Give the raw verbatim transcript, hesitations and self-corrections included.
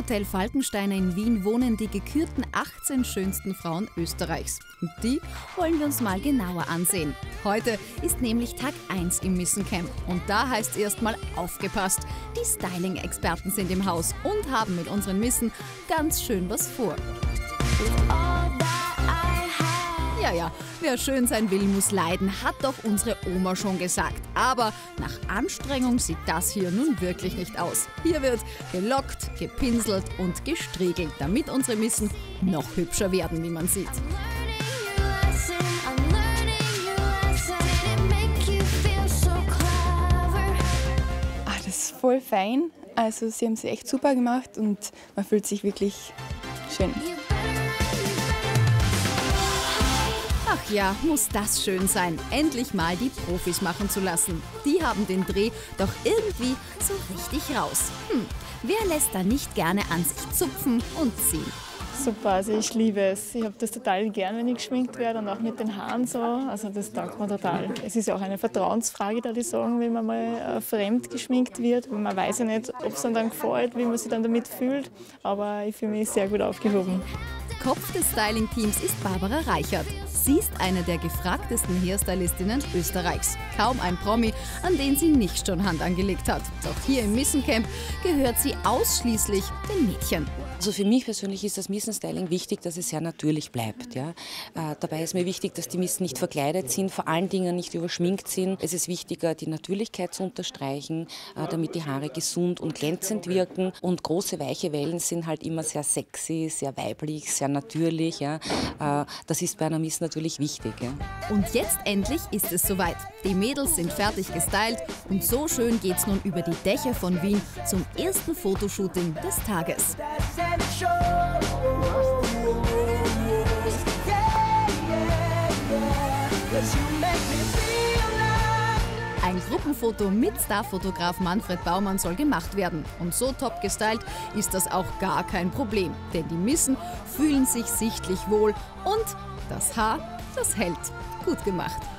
Hotel Falkensteiner in Wien wohnen die gekürten achtzehn schönsten Frauen Österreichs. Und die wollen wir uns mal genauer ansehen. Heute ist nämlich Tag eins im Missencamp. Und da heißt es erstmal aufgepasst. Die Styling-Experten sind im Haus und haben mit unseren Missen ganz schön was vor. Ja, ja, wer schön sein will, muss leiden, hat doch unsere Oma schon gesagt. Aber nach Anstrengung sieht das hier nun wirklich nicht aus. Hier wird gelockt, gepinselt und gestriegelt, damit unsere Missen noch hübscher werden, wie man sieht. Ah, das ist voll fein. Also sie haben es echt super gemacht und man fühlt sich wirklich schön. Ach ja, muss das schön sein, endlich mal die Profis machen zu lassen. Die haben den Dreh doch irgendwie so richtig raus. Hm, wer lässt da nicht gerne an sich zupfen und ziehen? Super, also ich liebe es. Ich habe das total gern, wenn ich geschminkt werde und auch mit den Haaren so. Also das taugt mir total. Es ist ja auch eine Vertrauensfrage, da die sagen, wenn man mal äh, fremd geschminkt wird. Man weiß ja nicht, ob es dann gefällt, wie man sich dann damit fühlt. Aber ich fühle mich sehr gut aufgehoben. Kopf des Styling-Teams ist Barbara Reichert. Sie ist eine der gefragtesten Hairstylistinnen Österreichs. Kaum ein Promi, an den sie nicht schon Hand angelegt hat. Doch hier im Missencamp gehört sie ausschließlich den Mädchen. Also für mich persönlich ist das Missenstyling wichtig, dass es sehr natürlich bleibt. Ja. Äh, dabei ist mir wichtig, dass die Missen nicht verkleidet sind, vor allen Dingen nicht überschminkt sind. Es ist wichtiger, die Natürlichkeit zu unterstreichen, äh, damit die Haare gesund und glänzend wirken. Und große, weiche Wellen sind halt immer sehr sexy, sehr weiblich, sehr natürlich. Ja. Äh, das ist bei einer Miss natürlich wichtig. Ja. Und jetzt endlich ist es soweit. Die Mädels sind fertig gestylt und so schön geht's nun über die Dächer von Wien zum ersten Fotoshooting des Tages. Ein Gruppenfoto mit Starfotograf Manfred Baumann soll gemacht werden. Und so top gestylt ist das auch gar kein Problem. Denn die Missen fühlen sich sichtlich wohl und das Haar, das hält. Gut gemacht.